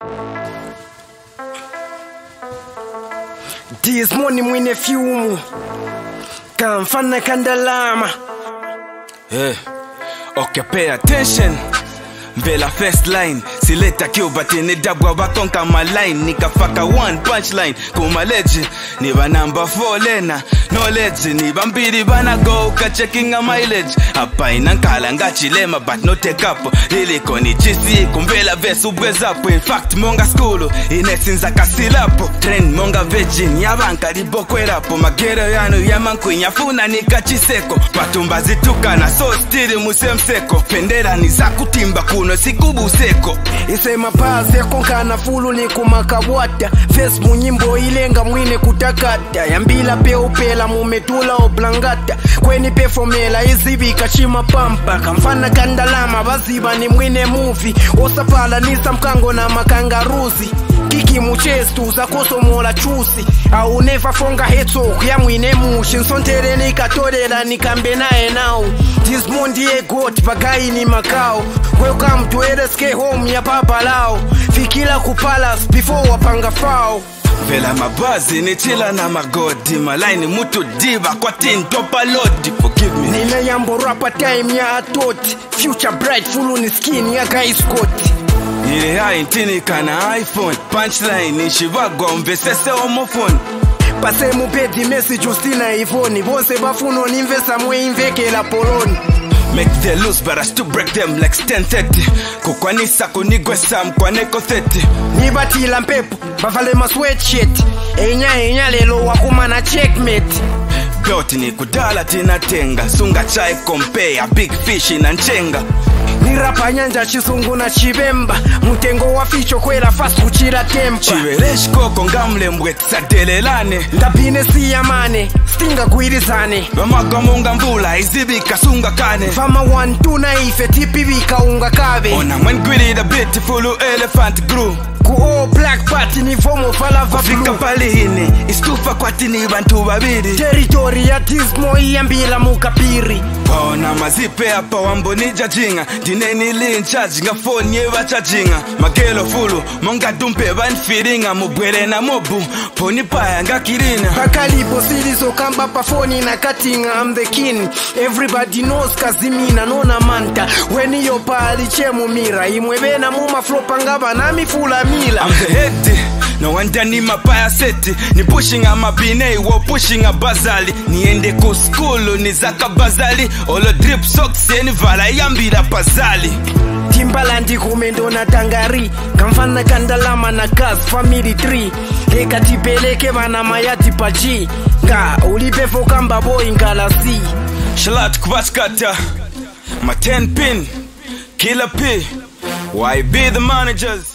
Dizmo ni mwine fiumu kamfana kandalama. Okay, pay attention. Vela first line, sileta Cuba ni dabwa wakonka my line. Nikafaka one punchline, kuma legend. Niba number 4 lena, no legend. Niba mbili bana go, ka checking a mileage. Hapa inankala ngachilema but no take up. Liliko ni GC, kumbela vesu bwezapo. In fact, monga skulu, inesinza kasilapo. Trend monga virgin, yabanka ribokwerapo. Magero yanu yamanku nyafuna nikachiseko. Patumba zituka na so stili musemseko. Pendera ni za kutimba kuno sikubu seko. Isema pasi ya konkana fulu ni kumakabwata. Facebook nyimbo ilenga mwine kutakata. Yambila pe upela mumetula oblangata. Kweni pe fomela izibi kashima pampa. Kamfana kandalama baziba ni mwine movie. Osapala nisa mkango na makangaruzi. Kiki muchestu za kosomola chusi. Au never fonga hetok ya mwine mushi. Nsontere ni katorela ni kambe nae nao. Dizmo ndiye got bagai ni makao. Welcome to LSK home ya papa lao. Fikila kupalas before wapanga fao. Vela mabazi ni chila na magodi. Malaini mutu diva kwa tin topa lodi. Forgive me. Nime yambo rapa time ya atoti. Future bright fulu ni skin ya guy Scott. Nile hai ntini kana iPhone. Punchline ni shivagwa mvesese homophone. Pase mupedi message ustina ivoni. Bonse bafuno ninvesa mwe inveke la poloni. Make them loose but I still break them like 10:30. Kukwanisa kunigwesa mkwaneko 30. Nibatila mpepo, bavale ma sweatshirt. Enya lelo wakuma na checkmate. Belt ni kudala tina tenga. Sunga chai compare big fish na nchenga. Nirapa nyanja chisungu na chibemba. Mutengo wa ficho kwela fast kuchira tempa. Chiweresh koko ngamle mwetsa delelane. Ndapine siya mane, stinga kuirizane. Vamaga munga mvula izibika sunga kane. Fama 1-2 na ife tipibika unga kabe. Ona when greedy the beautiful elephant grew. Ku all black party ni fomo fala va blue. Fika palihini, istufa kwa tini bantu babiri. Territory ya Dizmo iyambila mukapiri. Paona mazipe hapa wambo nija jinga. Dineni li in charge nga phone yewa chajinga. Magelo fulu, monga dumpe van feedinga. Mubwele na mobu, poni paya nga kirina. Bakalibo silizo kamba pa phone na katinga. I'm the king, everybody knows kazimina nona manta. Weni yo pali chemu mira. Imwebena muma flopa ngaba na mifula mila. I'm the head, no wonder ni mapaya seti. Ni pushing a mabine, wo pushing a bazali. Niende ku skulu, ni zaka bazali. Olo drip socks, ni vala yambira pazali. Timbalandi kumendo na tangari. Kamfana kandalama na gas, family 3. Eka tipeleke vana mayati pachi. Nga ulipe fokamba boy ngalasi. Shalat kubaskata, my 10 pin, killer P. Why be the managers?